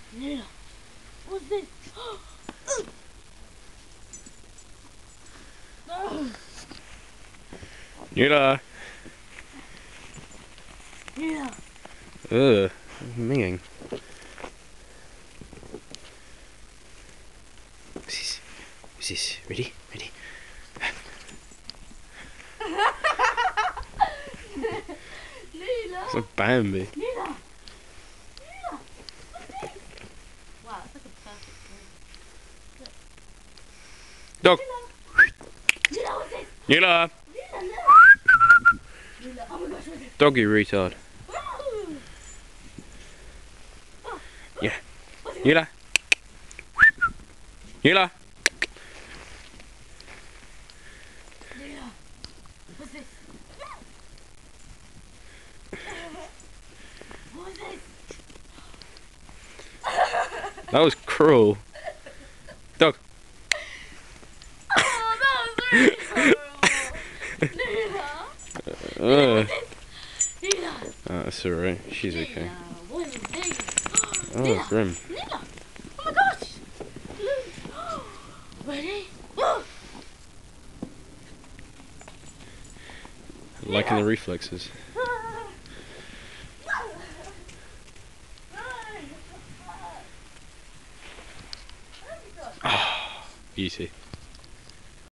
Nina, what's this? No. Nina. Nina. Ugh, minging. What's this? What's this? Ready? Ready? Nina. It's a Bambi. Nina. Nina. What's this? Wow, it's like a perfect move. Dog. Nina, what's this? Nina. Nina, no. Nina, oh my gosh, what's this? Dog, you retard. Yeah. Nina. Nina. Nina, what's this? What was this? That was cruel. Dog. Oh, that was really cruel. Nina. Nina. Oh, that's alright. She's okay. Nina, what is this? Oh, Nina. grim. Nina. Oh my gosh. Look. Ready? Liking the reflexes. Beauty.